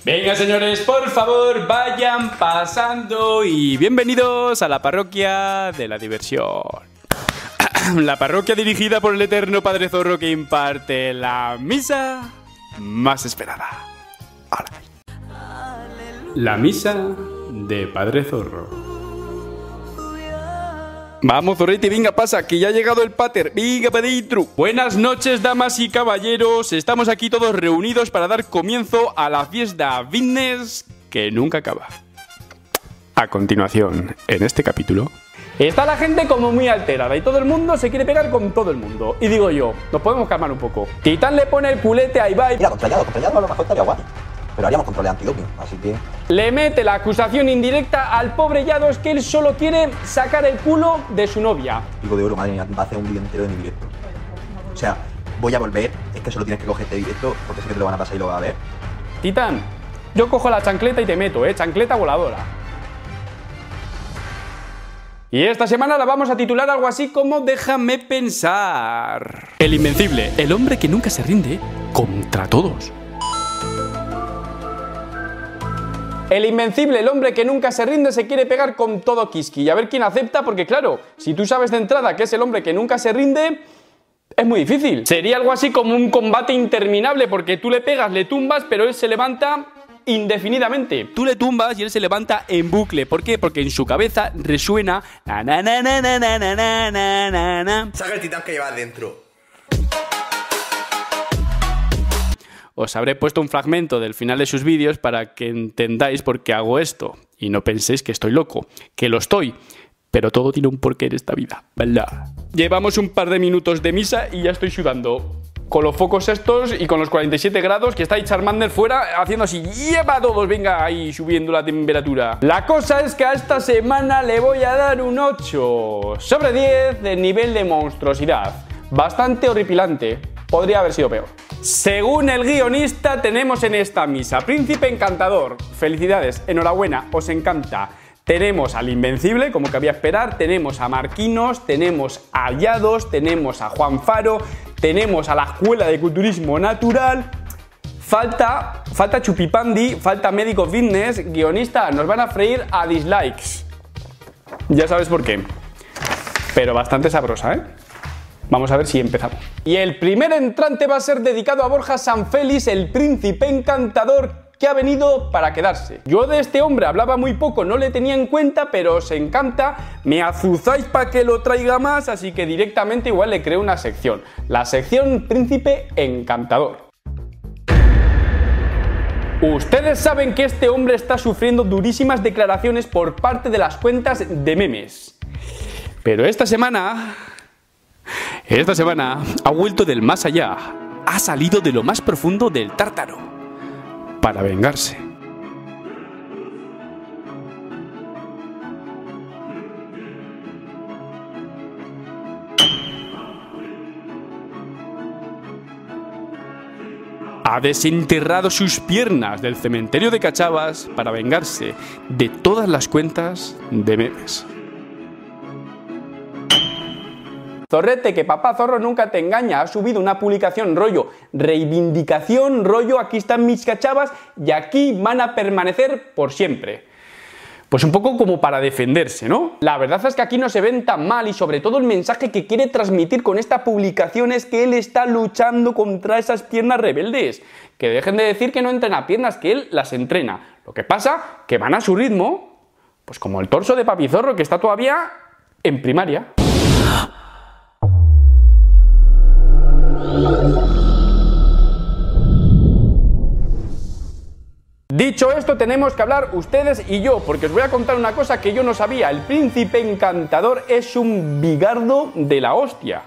Venga, señores, por favor, vayan pasando y bienvenidos a la parroquia de la diversión. La parroquia dirigida por el eterno Padre Zorro que imparte la misa más esperada. Ahora. La misa de Padre Zorro. Vamos, Zorrete, venga, pasa, que ya ha llegado el pater. Venga, para dentro. Buenas noches, damas y caballeros. Estamos aquí todos reunidos para dar comienzo a la fiesta fitness que nunca acaba. A continuación, en este capítulo, está la gente como muy alterada y todo el mundo se quiere pegar con todo el mundo. Y digo yo, nos podemos calmar un poco. Titán le pone el culete a Ibai. Mira, contra Yado a lo mejor estaría guay. Pero haríamos controles antidoping, así que... Le mete la acusación indirecta al pobre Yado, es que él solo quiere sacar el culo de su novia. Digo de oro, madre mía, va a hacer un vídeo entero de mi directo. O sea, voy a volver, es que solo tienes que coger este directo porque sé que te lo van a pasar y lo vas a ver. Titán, yo cojo la chancleta y te meto, chancleta voladora. Y esta semana la vamos a titular algo así como Déjame pensar. El invencible, el hombre que nunca se rinde contra todos. El invencible, el hombre que nunca se rinde, se quiere pegar con todo Kiski. Y a ver quién acepta, porque claro, si tú sabes de entrada que es el hombre que nunca se rinde, es muy difícil. Sería algo así como un combate interminable, porque tú le pegas, le tumbas, pero él se levanta indefinidamente. Tú le tumbas y él se levanta en bucle. ¿Por qué? Porque en su cabeza resuena na na na na na na na na na na. Saca el titán que llevas dentro. Os habré puesto un fragmento del final de sus vídeos para que entendáis por qué hago esto. Y no penséis que estoy loco, que lo estoy. Pero todo tiene un porqué en esta vida, ¿verdad? Llevamos un par de minutos de misa y ya estoy sudando. Con los focos estos y con los 47 grados que está ahí Charmander fuera haciendo así. ¡Lleva todos! Venga, ahí subiendo la temperatura. La cosa es que a esta semana le voy a dar un 8 sobre 10 de nivel de monstruosidad. Bastante horripilante. Podría haber sido peor. Según el guionista, tenemos en esta misa Príncipe Encantador. Felicidades, enhorabuena, os encanta. Tenemos al Invencible, como cabía esperar, tenemos a Marquinos, tenemos a Yados, tenemos a Juan Faro, tenemos a la Escuela de Culturismo Natural. Falta Chupipandi, falta Médico Fitness. Guionista, nos van a freír a dislikes. Ya sabes por qué. Pero bastante sabrosa, ¿eh? Vamos a ver si empezamos. Y el primer entrante va a ser dedicado a Borja Sanfelis, el príncipe encantador que ha venido para quedarse. Yo de este hombre hablaba muy poco, no le tenía en cuenta, pero os encanta, me azuzáis para que lo traiga más, así que directamente igual le creo una sección. La sección Príncipe Encantador. Ustedes saben que este hombre está sufriendo durísimas declaraciones por parte de las cuentas de memes. Pero esta semana ha vuelto del más allá, ha salido de lo más profundo del tártaro, para vengarse. Ha desenterrado sus piernas del cementerio de Cachavas para vengarse de todas las cuentas de memes. Zorrete, que papá Zorro nunca te engaña, ha subido una publicación rollo reivindicación, rollo aquí están mis cachavas y aquí van a permanecer por siempre. Pues un poco como para defenderse, ¿no? La verdad es que aquí no se ven tan mal y sobre todo el mensaje que quiere transmitir con esta publicación es que él está luchando contra esas piernas rebeldes. Que dejen de decir que no entrena piernas, que él las entrena. Lo que pasa que van a su ritmo, pues como el torso de Papi Zorro que está todavía en primaria. Dicho esto, tenemos que hablar ustedes y yo, porque os voy a contar una cosa que yo no sabía. El príncipe encantador es un bigardo de la hostia.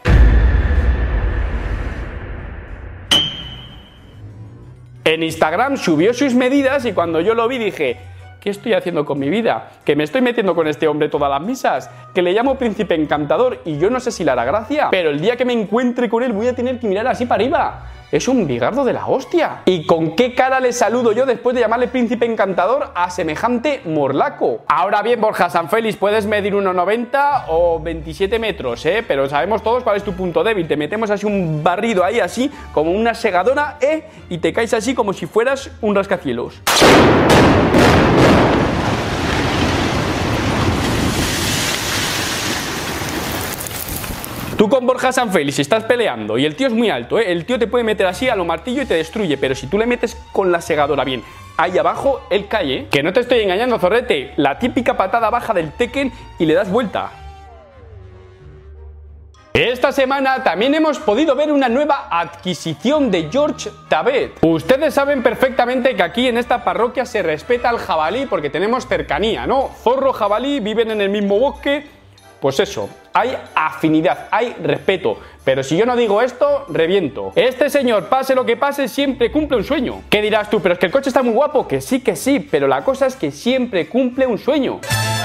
En Instagram subió sus medidas y cuando yo lo vi dije: ¿qué estoy haciendo con mi vida? Que me estoy metiendo con este hombre todas las misas, que le llamo príncipe encantador y yo no sé si le hará gracia, pero el día que me encuentre con él voy a tener que mirar así para arriba. es un bigardo de la hostia. ¿Y con qué cara le saludo yo después de llamarle príncipe encantador a semejante morlaco? Ahora bien, Borja Sanfelis, puedes medir 1,90 o 27 metros, pero sabemos todos cuál es tu punto débil. Te metemos así un barrido ahí, así, como una segadora, y te caes así como si fueras un rascacielos. Tú con Borja Sanfelis estás peleando y el tío es muy alto, el tío te puede meter así a lo martillo y te destruye, pero si tú le metes con la segadora bien ahí abajo, él cae, Que no te estoy engañando, zorrete, la típica patada baja del Tekken y le das vuelta. Esta semana también hemos podido ver una nueva adquisición de George Tabet. Ustedes saben perfectamente que aquí en esta parroquia se respeta al jabalí porque tenemos cercanía, ¿no? Zorro, jabalí, viven en el mismo bosque. Pues eso, hay afinidad, hay respeto. Pero si yo no digo esto, reviento. Este señor, pase lo que pase, siempre cumple un sueño. ¿Qué dirás tú? ¿Pero es que el coche está muy guapo? Que sí, pero la cosa es que siempre cumple un sueño.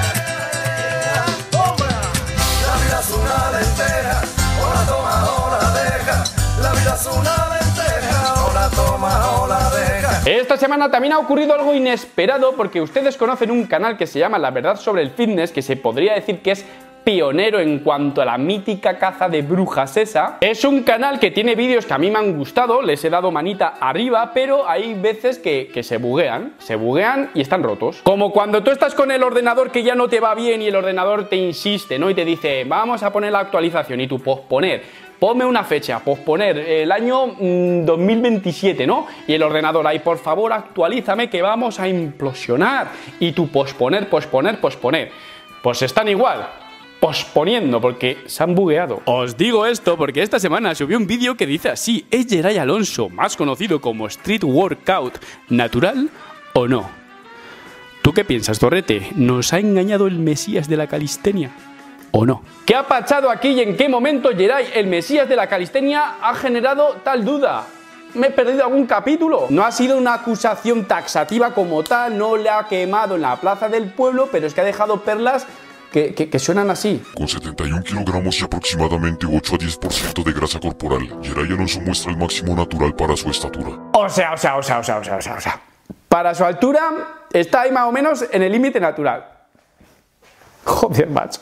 Esta semana también ha ocurrido algo inesperado porque ustedes conocen un canal que se llama La Verdad sobre el Fitness, que se podría decir que es pionero en cuanto a la mítica caza de brujas esa. Es un canal que tiene vídeos que a mí me han gustado, les he dado manita arriba, pero hay veces que se buguean y están rotos. Como cuando tú estás con el ordenador que ya no te va bien y el ordenador te insiste, ¿no? Y te dice, vamos a poner la actualización y tú posponer. Ponme una fecha, posponer el año 2027, ¿no? Y el ordenador ahí, por favor, actualízame que vamos a implosionar. Y tú posponer. Pues están igual, posponiendo porque se han bugueado. Os digo esto porque esta semana subió un vídeo que dice así: ¿es Geray Alonso, más conocido como Street Workout, natural o no? ¿Tú qué piensas, Torrete? ¿Nos ha engañado el Mesías de la calistenia o no? ¿Qué ha pasado aquí y en qué momento Geray, el Mesías de la calistenia, ha generado tal duda? ¿Me he perdido algún capítulo? No ha sido una acusación taxativa como tal, no le ha quemado en la plaza del pueblo, pero es que ha dejado perlas que suenan así. Con 71 kilogramos y aproximadamente 8 a 10% de grasa corporal, Geray Alonso muestra el máximo natural para su estatura. O sea. Para su altura está ahí más o menos en el límite natural. Joder, macho.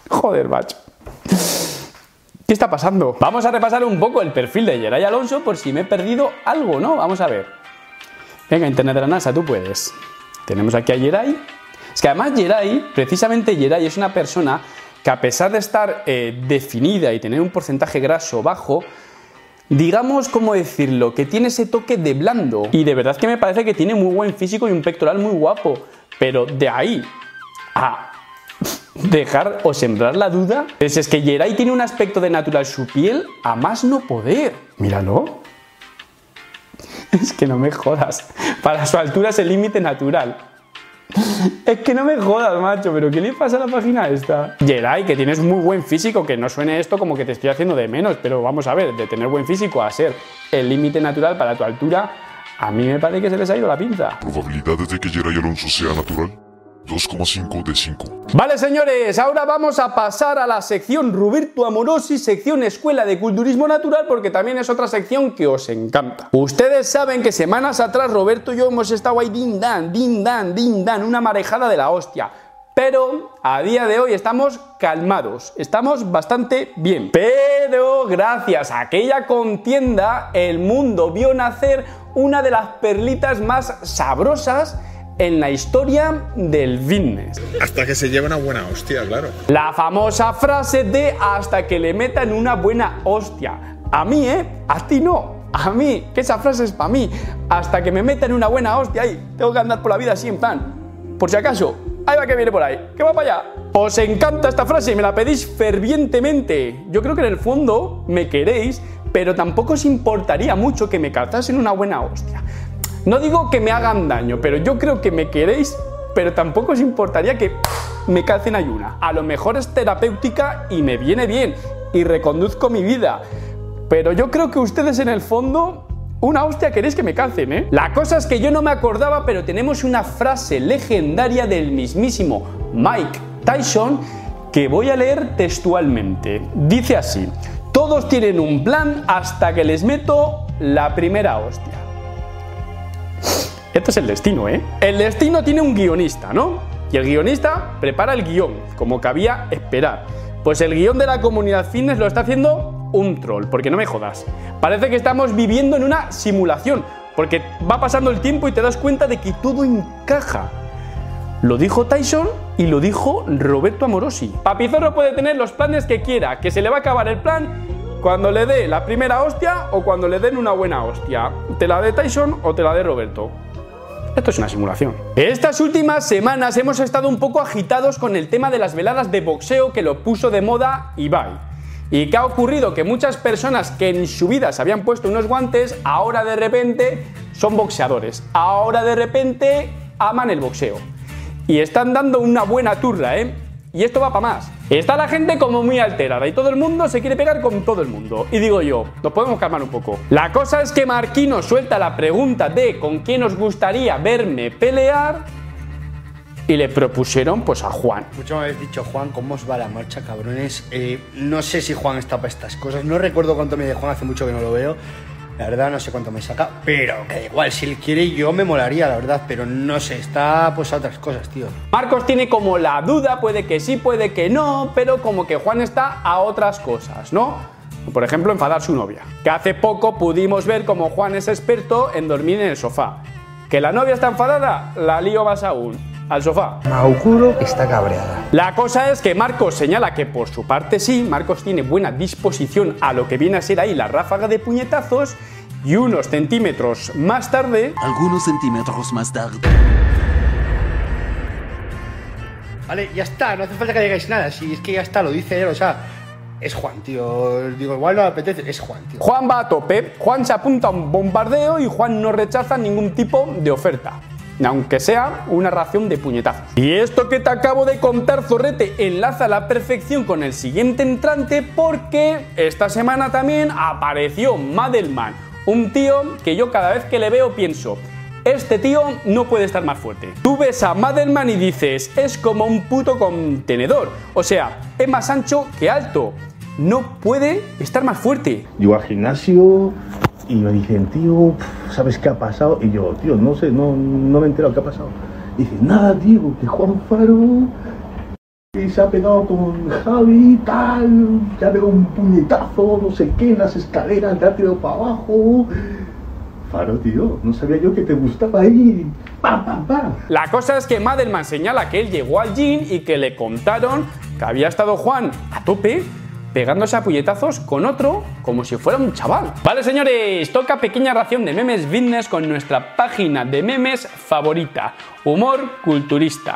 ¿Qué está pasando? Vamos a repasar un poco el perfil de Geray Alonso por si me he perdido algo, ¿no? Vamos a ver. Venga, internet de la NASA, tú puedes. Tenemos aquí a Geray. Es que además precisamente Geray es una persona que, a pesar de estar definida y tener un porcentaje graso bajo, digamos, ¿cómo decirlo?, que tiene ese toque de blando. Y de verdad que me parece que tiene muy buen físico y un pectoral muy guapo. Pero de ahí a dejar o sembrar la duda, pues es que Geray tiene un aspecto de natural su piel a más no poder. Míralo. Es que no me jodas. Para su altura es el límite natural. Es que no me jodas, macho, pero ¿qué le pasa a la página esta? Geray, que tienes muy buen físico, que no suene esto como que te estoy haciendo de menos, pero vamos a ver, de tener buen físico a ser el límite natural para tu altura, a mí me parece que se les ha ido la pinza. ¿Probabilidades de que Geray Alonso sea natural? 2,5 de 5. Vale, señores, ahora vamos a pasar a la sección Roberto Amorosi, sección Escuela de Culturismo Natural, porque también es otra sección que os encanta. Ustedes saben que semanas atrás Roberto y yo hemos estado ahí din dan, una marejada de la hostia. Pero a día de hoy estamos calmados, estamos bastante bien. Pero gracias a aquella contienda, el mundo vio nacer una de las perlitas más sabrosas en la historia del fitness. Hasta que se lleve una buena hostia, claro. La famosa frase de hasta que le metan una buena hostia. A mí, a ti no. A mí, que esa frase es para mí. Hasta que me metan una buena hostia ahí. Tengo que andar por la vida así en plan, por si acaso, ahí va que viene por ahí, que va para allá. Os encanta esta frase y me la pedís fervientemente. Yo creo que en el fondo me queréis, pero tampoco os importaría mucho que me calzasen una buena hostia. No digo que me hagan daño, pero yo creo que me queréis, pero tampoco os importaría que me calcen ayuna. A lo mejor es terapéutica y me viene bien y reconduzco mi vida, pero yo creo que ustedes en el fondo una hostia queréis que me calcen, ¿eh? La cosa es que yo no me acordaba, pero tenemos una frase legendaria del mismísimo Mike Tyson que voy a leer textualmente. Dice así: todos tienen un plan hasta que les meto la primera hostia. Esto es el destino, ¿eh? El destino tiene un guionista, ¿no? Y el guionista prepara el guión, como cabía esperar. Pues el guión de la comunidad fitness lo está haciendo un troll, porque no me jodas. Parece que estamos viviendo en una simulación, porque va pasando el tiempo y te das cuenta de que todo encaja. Lo dijo Tyson y lo dijo Roberto Amorosi. Papizorro puede tener los planes que quiera, que se le va a acabar el plan cuando le dé la primera hostia o cuando le den una buena hostia. ¿Te la dé Tyson o te la dé Roberto? Esto es una simulación. Estas últimas semanas hemos estado un poco agitados con el tema de las veladas de boxeo que lo puso de moda Ibai. ¿Y qué ha ocurrido? Que muchas personas que en su vida se habían puesto unos guantes, ahora de repente son boxeadores. Ahora de repente aman el boxeo. Y están dando una buena turra, ¿eh? Y esto va para más. Está la gente como muy alterada y todo el mundo se quiere pegar con todo el mundo. Y digo yo, nos podemos calmar un poco. La cosa es que Marquino suelta la pregunta de ¿con quién os gustaría verme pelear? Y le propusieron pues a Juan. Mucho me habéis dicho, Juan, ¿cómo os va la marcha, cabrones? No sé si Juan está para estas cosas. No recuerdo cuánto me de Juan, hace mucho que no lo veo. La verdad no sé cuánto me saca, pero que da igual, si él quiere yo me molaría, la verdad, pero no sé, está pues a otras cosas, tío. Marcos tiene como la duda, puede que sí, puede que no, pero como que Juan está a otras cosas, ¿no? Por ejemplo, enfadar a su novia. Que hace poco pudimos ver como Juan es experto en dormir en el sofá. Que la novia está enfadada, la lío más aún. Al sofá. Maukuro está cabreada. La cosa es que Marcos señala que por su parte sí, Marcos tiene buena disposición a lo que viene a ser ahí la ráfaga de puñetazos y unos centímetros más tarde... Algunos centímetros más tarde. Vale, ya está, no hace falta que digáis nada, si es que ya está, lo dice él, o sea... Es Juan, tío. Digo, igual no me apetece, es Juan, tío. Juan va a tope, Juan se apunta a un bombardeo y Juan no rechaza ningún tipo de oferta. Aunque sea una ración de puñetazos. Y esto que te acabo de contar, zorrete, enlaza a la perfección con el siguiente entrante porque esta semana también apareció Madelman, un tío que yo cada vez que le veo pienso, este tío no puede estar más fuerte. Tú ves a Madelman y dices, es como un puto contenedor, o sea, es más ancho que alto, no puede estar más fuerte. Yo al gimnasio y me dicen, tío, ¿sabes qué ha pasado? Y yo, tío, no sé, no me he enterado qué ha pasado. Y dicen, nada, tío, que Juan Faro y se ha pegado con Javi, tal, que ha pegado un puñetazo, no sé qué, en las escaleras, le ha tirado para abajo. Faro, tío, no sabía yo que te gustaba ahí. ¡Pam, pam, pam! La cosa es que Madelman señala que él llegó al gym y que le contaron que había estado Juan a tope pegándose a puñetazos con otro como si fuera un chaval. Vale, señores, toca pequeña ración de memes fitness con nuestra página de memes favorita, Humor Culturista.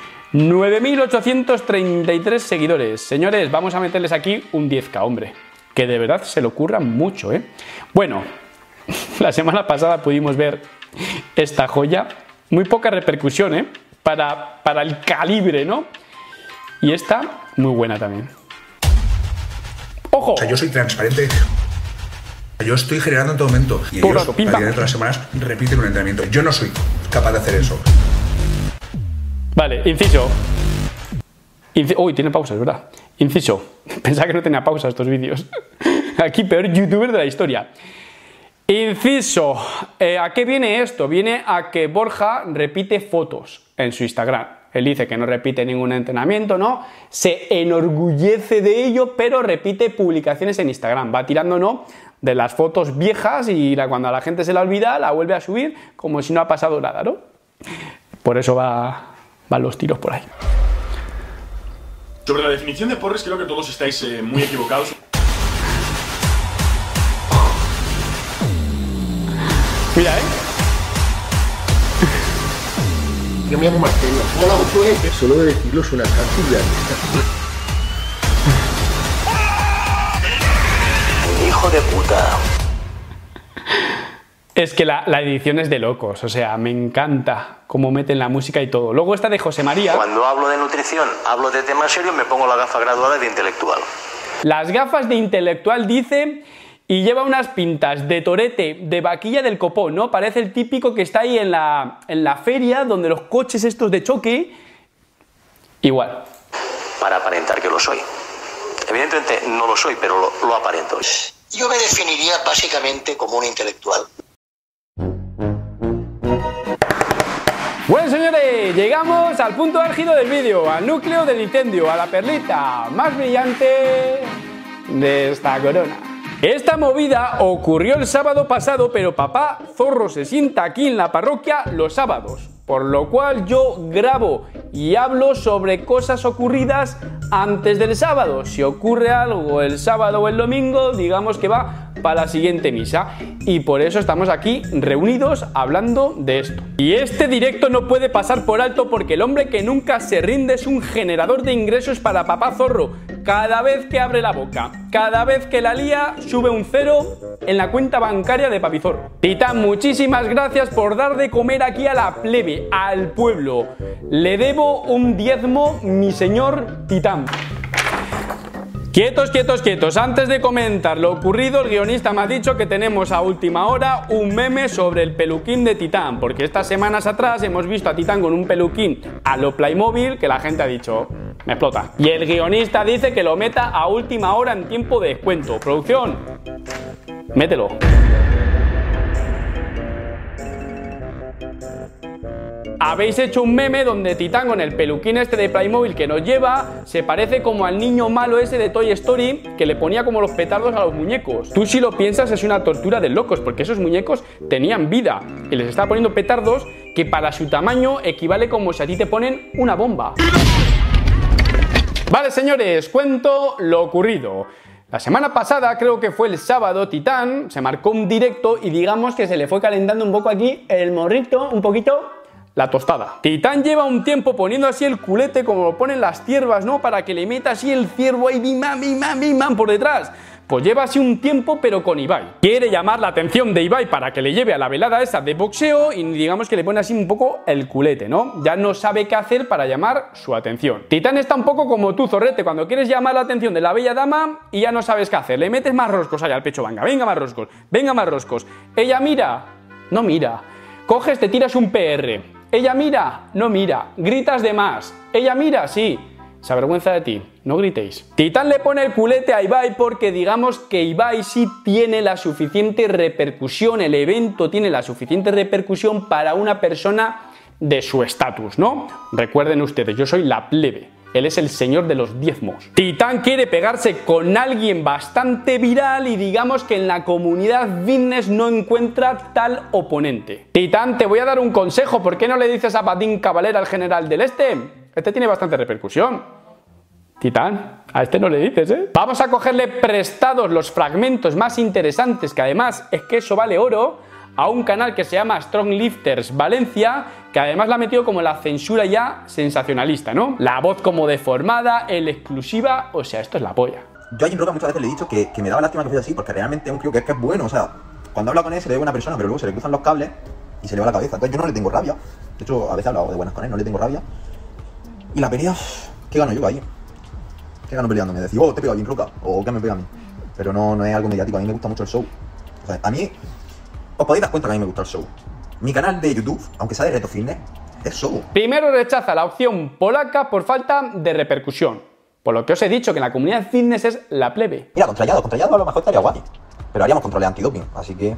9.833 seguidores. Señores, vamos a meterles aquí un 10K, hombre. Que de verdad se le ocurran mucho, ¿eh? Bueno, la semana pasada pudimos ver esta joya. Muy poca repercusión, ¿eh? Para el calibre, ¿no? Y esta, muy buena también. ¡Ojo! O sea, yo soy transparente. Yo estoy generando en todo momento. Y Todo ellos, rato, pim, a pam. día de todas las semanas, repiten un entrenamiento. Yo no soy capaz de hacer eso. Vale, inciso. Uy, tiene pausas, ¿verdad? Inciso. Pensaba que no tenía pausa estos vídeos. Aquí, peor youtuber de la historia. Inciso. ¿A qué viene esto? Viene a que Borja repite fotos en su Instagram. Él dice que no repite ningún entrenamiento, ¿no? Se enorgullece de ello, pero repite publicaciones en Instagram. Va tirando, ¿no?, de las fotos viejas y cuando a la gente se la olvida, la vuelve a subir como si no ha pasado nada, ¿no? Por eso van los tiros por ahí. Sobre la definición de porres, creo que todos estáis muy equivocados. Mira, Yo me llamo Marcelo. Hola, ¿tú? Solo de decirlo suena cárcel. Hijo de puta. Es que la edición es de locos, o sea, me encanta cómo meten la música y todo. Luego esta de José María. Cuando hablo de nutrición, hablo de temas serios, me pongo la gafa graduada de intelectual. Las gafas de intelectual dice, y lleva unas pintas de torete, de vaquilla del copón, ¿no? Parece el típico que está ahí en la feria, donde los coches estos de choque. Igual. Para aparentar que lo soy. Evidentemente no lo soy, pero lo aparento. Yo me definiría básicamente como un intelectual. Bueno, señores, llegamos al punto álgido del vídeo, al núcleo del incendio, a la perlita más brillante de esta corona. Esta movida ocurrió el sábado pasado, pero papá Zorro se sienta aquí en la parroquia los sábados, por lo cual yo grabo y hablo sobre cosas ocurridas antes del sábado. Si ocurre algo el sábado o el domingo, digamos que va para la siguiente misa, y por eso estamos aquí reunidos hablando de esto. Y este directo no puede pasar por alto porque el hombre que nunca se rinde es un generador de ingresos para papá Zorro. Cada vez que abre la boca, cada vez que la lía, sube un cero en la cuenta bancaria de Papi Zorro. Titán, muchísimas gracias por dar de comer aquí a la plebe, al pueblo. Le debo un diezmo, mi señor Titán. Quietos, quietos, quietos. Antes de comentar lo ocurrido, el guionista me ha dicho que tenemos a última hora un meme sobre el peluquín de Titán, porque estas semanas atrás hemos visto a Titán con un peluquín a lo Playmobil que la gente ha dicho, me explota. Y el guionista dice que lo meta a última hora en tiempo de descuento. Producción, mételo. Habéis hecho un meme donde Titán con el peluquín este de Playmobil que nos lleva se parece como al niño malo ese de Toy Story que le ponía como los petardos a los muñecos. Tú si lo piensas es una tortura de locos porque esos muñecos tenían vida y les está poniendo petardos que para su tamaño equivale como si a ti te ponen una bomba. Vale, señores, cuento lo ocurrido. La semana pasada, creo que fue el sábado, Titán se marcó un directo y digamos que se le fue calentando un poco aquí el morrito, un poquito la tostada. Titán lleva un tiempo poniendo así el culete como lo ponen las ciervas, ¿no? Para que le meta así el ciervo ahí, bim, por detrás. Pues lleva así un tiempo, pero con Ibai. Quiere llamar la atención de Ibai para que le lleve a la velada esa de boxeo y digamos que le pone así un poco el culete, ¿no? Ya no sabe qué hacer para llamar su atención. Titán está un poco como tú, Zorrete, cuando quieres llamar la atención de la bella dama y ya no sabes qué hacer. Le metes más roscos allá al pecho, venga más roscos, venga más roscos. Ella mira, no mira. Coges, te tiras un PR. Ella mira, no mira, gritas de más. Ella mira, sí, se avergüenza de ti, no gritéis. Titán le pone el culete a Ibai porque digamos que Ibai sí tiene la suficiente repercusión, el evento tiene la suficiente repercusión para una persona de su estatus, ¿no? Recuerden ustedes, yo soy la plebe. Él es el señor de los diezmos. Titán quiere pegarse con alguien bastante viral y digamos que en la comunidad fitness no encuentra tal oponente. Titán, te voy a dar un consejo. ¿Por qué no le dices a Badín Cavalera, al general del Este? Este tiene bastante repercusión. Titán, a este no le dices, ¿eh? Vamos a cogerle prestados los fragmentos más interesantes, que además es que eso vale oro, a un canal que se llama Strong Lifters Valencia, que además la ha metido como la censura ya sensacionalista, ¿no? La voz como deformada, el exclusiva, o sea, esto es la polla. Yo a Jim Roca muchas veces le he dicho que me daba lástima que fuese así, porque realmente es un tío que es bueno, o sea, cuando habla con él se le ve buena persona, pero luego se le cruzan los cables y se le va la cabeza. Entonces yo no le tengo rabia, de hecho a veces he hablado de buenas con él, no le tengo rabia. Y la pelea, ¿qué gano yo ahí? ¿Qué gano peleándome? Decir, oh, te pega a Jim Roca, o ¿qué me pega a mí? Pero no es algo mediático, a mí me gusta mucho el show. O sea, a mí, os podéis dar cuenta que a mí me gusta el show. Mi canal de YouTube, aunque sea de reto fitness, es show. Primero rechaza la opción polaca por falta de repercusión. Por lo que os he dicho que en la comunidad fitness es la plebe. Mira, contra Yado a lo mejor estaría guay. Pero haríamos control antidoping, así que...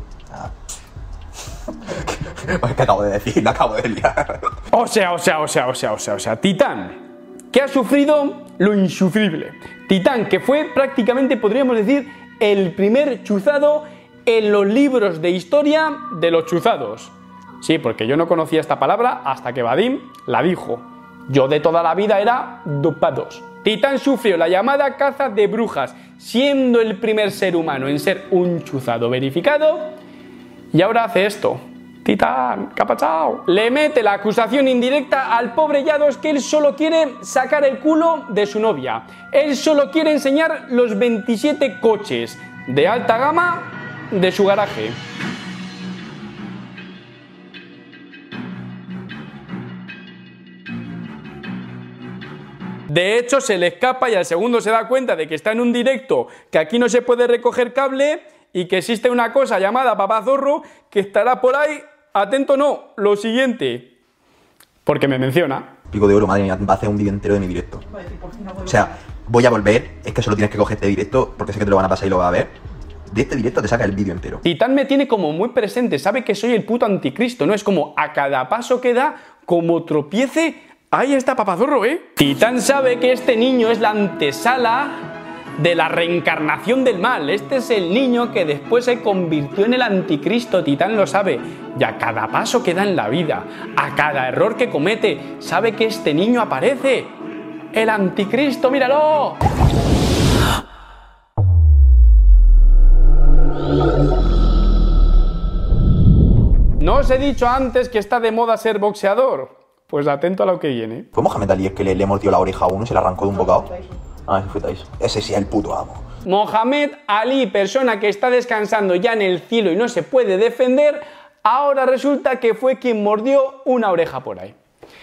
Pues que acabo de decir, lo acabo de liar. O sea, Titán, que ha sufrido lo insufrible. Titán, que fue prácticamente, podríamos decir, el primer chuzado en los libros de historia de los chuzados. Sí, porque yo no conocía esta palabra hasta que Vadim la dijo. Yo de toda la vida era dopados. Titán sufrió la llamada caza de brujas, siendo el primer ser humano en ser un chuzado verificado, y ahora hace esto. Titán, ¿qué ha pasado? Le mete la acusación indirecta al pobre Yados que él solo quiere sacar el culo de su novia. Él solo quiere enseñar los 27 coches de alta gama de su garaje. De hecho, se le escapa y al segundo se da cuenta de que está en un directo, que aquí no se puede recoger cable y que existe una cosa llamada Papá Zorro que estará por ahí. Atento, no, lo siguiente, porque me menciona. Pico de oro, madre mía, va a hacer un vídeo entero de mi directo. O sea, voy a volver, es que solo tienes que coger este directo porque sé que te lo van a pasar y lo vas a ver. de este directo te saca el vídeo entero. Titán me tiene como muy presente, sabe que soy el puto anticristo, ¿no? Es como a cada paso que da, como tropiece, ahí está papazorro, ¿eh? Titán sabe que este niño es la antesala de la reencarnación del mal. Este es el niño que después se convirtió en el anticristo. Titán lo sabe. Y a cada paso que da en la vida, a cada error que comete, sabe que este niño aparece. El anticristo, míralo. ¿No os he dicho antes que está de moda ser boxeador? Pues atento a lo que viene. ¿Fue Mohamed Ali el que le mordió la oreja a uno y se la arrancó de un bocado? Ah, ese fue Tyson. Ese sí es el puto amo. Mohamed Ali, persona que está descansando ya en el cielo y no se puede defender, ahora resulta que fue quien mordió una oreja por ahí.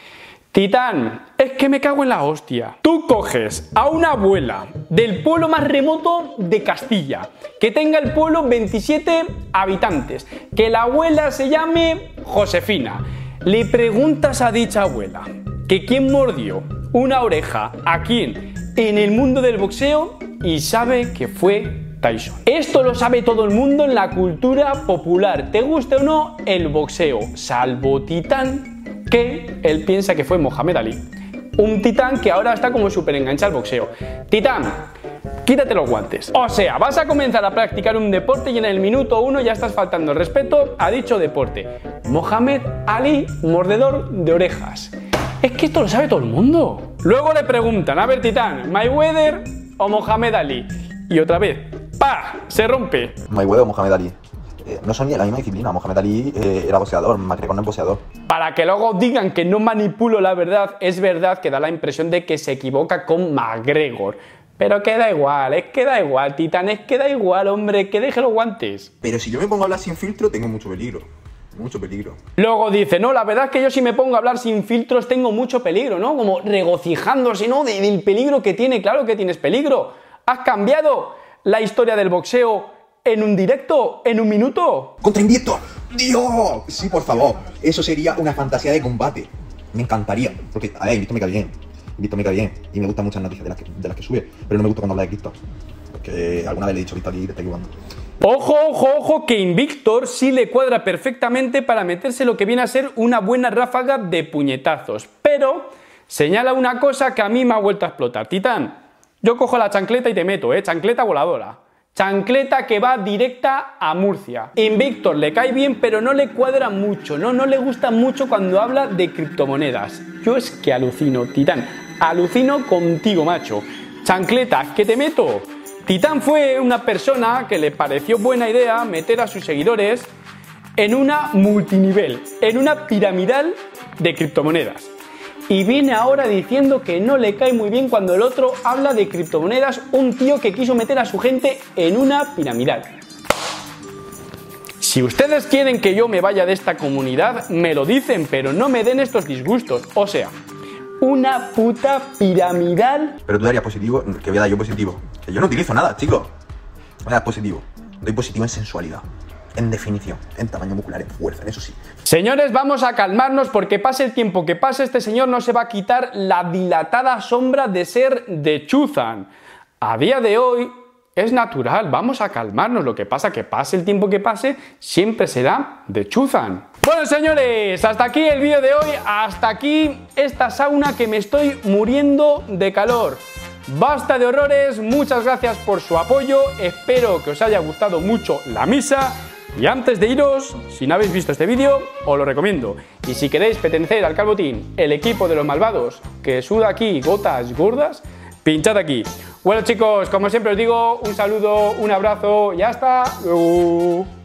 Titán, es que me cago en la hostia. Tú coges a una abuela del pueblo más remoto de Castilla, que tenga el pueblo 27 habitantes, que la abuela se llame Josefina. Le preguntas a dicha abuela que quién mordió una oreja a quién en el mundo del boxeo y sabe que fue Tyson. Esto lo sabe todo el mundo en la cultura popular, te guste o no el boxeo, salvo Titán, que él piensa que fue Mohamed Ali. Un Titán que ahora está como súper enganchado al boxeo. Titán, quítate los guantes. O sea, vas a comenzar a practicar un deporte y en el minuto 1 ya estás faltando el respeto a dicho deporte. Mohamed Ali, mordedor de orejas. Es que esto lo sabe todo el mundo. Luego le preguntan, a ver Titán, ¿Mayweather o Mohamed Ali? Y otra vez, ¡pah! Se rompe. Mayweather o Mohamed Ali. No son ni la misma disciplina. Mohamed Ali era boxeador, McGregor no es boxeador. Para que luego digan que no manipulo la verdad, es verdad que da la impresión de que se equivoca con McGregor. Pero que da igual, es que da igual, Titán, es que da igual, hombre, que deje los guantes. Pero si yo me pongo a hablar sin filtro, tengo mucho peligro. Mucho peligro. Luego dice, no, la verdad es que yo si me pongo a hablar sin filtros tengo mucho peligro, ¿no? Como regocijándose, ¿no? Del peligro que tiene, claro que tienes peligro. ¿Has cambiado la historia del boxeo en un directo, en un minuto? ¡Contra Invictor! ¡Dios! Sí, por favor. Eso sería una fantasía de combate. Me encantaría. Porque, a ver, Invictor me cae bien. Invictor me cae bien. Y me gustan muchas noticias de las que sube. Pero no me gusta cuando habla de Cristo. Porque alguna vez le he dicho, Victor, aquí te está equivocando. Ojo, ojo, ojo, que Invictor sí le cuadra perfectamente para meterse lo que viene a ser una buena ráfaga de puñetazos. Pero señala una cosa que a mí me ha vuelto a explotar. Titán, yo cojo la chancleta y te meto, chancleta voladora. Chancleta que va directa a Murcia. Invictor le cae bien, pero no le cuadra mucho, no le gusta mucho cuando habla de criptomonedas. Yo es que alucino, Titán, alucino contigo, macho. Chancleta, que te meto. Titán fue una persona que le pareció buena idea meter a sus seguidores en una multinivel, en una piramidal de criptomonedas. Y viene ahora diciendo que no le cae muy bien cuando el otro habla de criptomonedas, un tío que quiso meter a su gente en una piramidal. Si ustedes quieren que yo me vaya de esta comunidad, me lo dicen, pero no me den estos disgustos. O sea, una puta piramidal. Pero tú darías positivo, que voy a dar yo positivo. Que yo no utilizo nada, chicos. Voy a dar positivo. Doy positivo en sensualidad, en definición, en tamaño muscular, en fuerza, en eso sí. Señores, vamos a calmarnos porque pase el tiempo que pase, este señor no se va a quitar la dilatada sombra de ser de Chuzan. A día de hoy es natural, vamos a calmarnos. Lo que pasa que pase el tiempo que pase, siempre será de Chuzan. Bueno, señores, hasta aquí el vídeo de hoy, hasta aquí esta sauna que me estoy muriendo de calor. Basta de horrores, muchas gracias por su apoyo, espero que os haya gustado mucho la misa. Y antes de iros, si no habéis visto este vídeo, os lo recomiendo. Y si queréis pertenecer al Calvotín, el equipo de los malvados que suda aquí gotas gordas, pinchad aquí. Bueno chicos, como siempre os digo, un saludo, un abrazo y hasta luego.